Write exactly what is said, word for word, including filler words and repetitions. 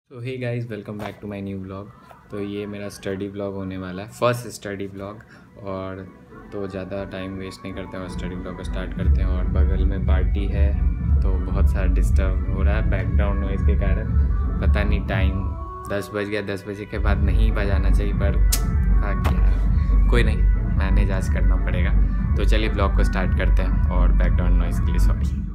तो hey guys, welcome back to my new blog. तो ये मेरा स्टडी ब्लॉग होने वाला है, फर्स्ट स्टडी ब्लॉग। और तो ज़्यादा टाइम वेस्ट नहीं करते हैं और स्टडी ब्लॉग को स्टार्ट करते हैं। और बगल में पार्टी है तो बहुत सारा डिस्टर्ब हो रहा है बैकग्राउंड नॉइज़ के कारण। पता नहीं, टाइम दस बज गया, दस बजे के बाद नहीं बजाना चाहिए, पर क्या कोई नहीं, मैनेज आज करना पड़ेगा। तो चलिए ब्लॉग को स्टार्ट करते हैं और बैकग्राउंड नॉइज़ के लिए सॉरी।